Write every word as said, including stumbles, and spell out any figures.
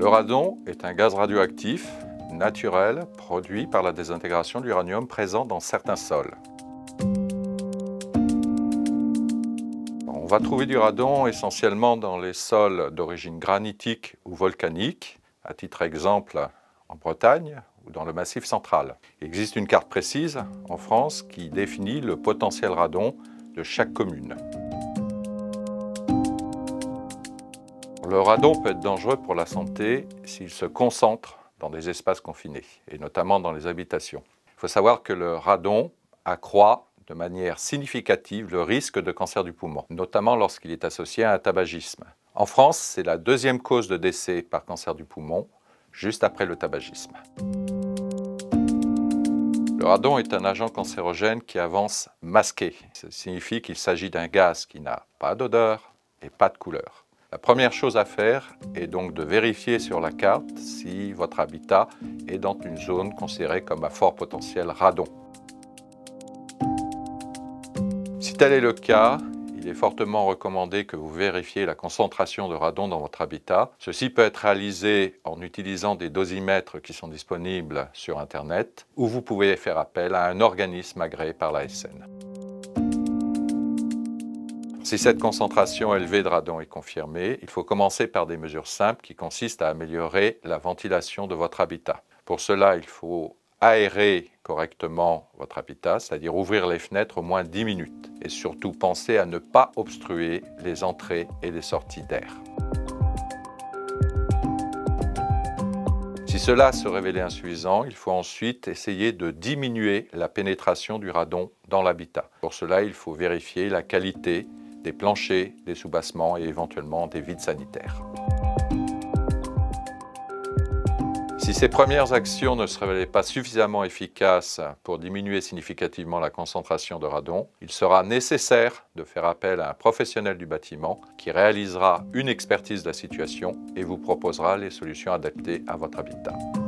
Le radon est un gaz radioactif naturel produit par la désintégration de l'uranium présent dans certains sols. On va trouver du radon essentiellement dans les sols d'origine granitique ou volcanique, à titre exemple en Bretagne ou dans le Massif central. Il existe une carte précise en France qui définit le potentiel radon de chaque commune. Le radon peut être dangereux pour la santé s'il se concentre dans des espaces confinés, et notamment dans les habitations. Il faut savoir que le radon accroît de manière significative le risque de cancer du poumon, notamment lorsqu'il est associé à un tabagisme. En France, c'est la deuxième cause de décès par cancer du poumon, juste après le tabagisme. Le radon est un agent cancérogène qui avance masqué. Ça signifie qu'il s'agit d'un gaz qui n'a pas d'odeur et pas de couleur. La première chose à faire est donc de vérifier sur la carte si votre habitat est dans une zone considérée comme à fort potentiel radon. Si tel est le cas, il est fortement recommandé que vous vérifiez la concentration de radon dans votre habitat. Ceci peut être réalisé en utilisant des dosimètres qui sont disponibles sur Internet, ou vous pouvez faire appel à un organisme agréé par l'A S N. Si cette concentration élevée de radon est confirmée, il faut commencer par des mesures simples qui consistent à améliorer la ventilation de votre habitat. Pour cela, il faut aérer correctement votre habitat, c'est-à-dire ouvrir les fenêtres au moins dix minutes. Et surtout, pensez à ne pas obstruer les entrées et les sorties d'air. Si cela se révélait insuffisant, il faut ensuite essayer de diminuer la pénétration du radon dans l'habitat. Pour cela, il faut vérifier la qualité des planchers, des soubassements et éventuellement des vides sanitaires. Si ces premières actions ne se révélaient pas suffisamment efficaces pour diminuer significativement la concentration de radon, il sera nécessaire de faire appel à un professionnel du bâtiment qui réalisera une expertise de la situation et vous proposera les solutions adaptées à votre habitat.